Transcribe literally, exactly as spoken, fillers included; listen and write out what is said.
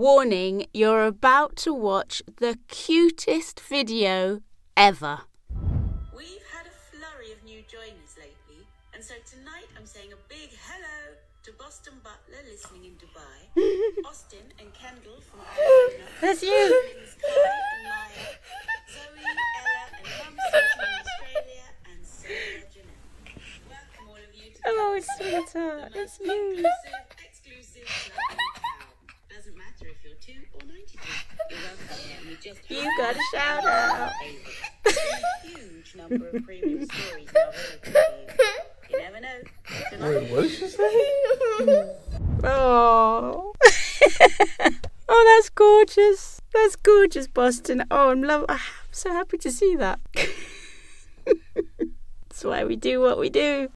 Warning, you're about to watch the cutest video ever. We've had a flurry of new joiners lately, and so tonight I'm saying a big hello to Boston Butler listening in Dubai, Austin and Kendall from Arizona, That's you. Sky and Maya, Zoe, Ella and Mum Susan in Australia, and Sarah Janelle. Welcome all of you to the Oh, episode, sweetheart, the it's most you. inclusive, exclusive show in town. Doesn't matter if you're two or ninety-two. You're welcome, and we just You got a shout out. a huge number of premium stories now available for you. You never know. Wait, what did she say? Oh. Oh, that's gorgeous. That's gorgeous, Boston. Oh, I'm love. I'm so happy to see that. That's why we do what we do.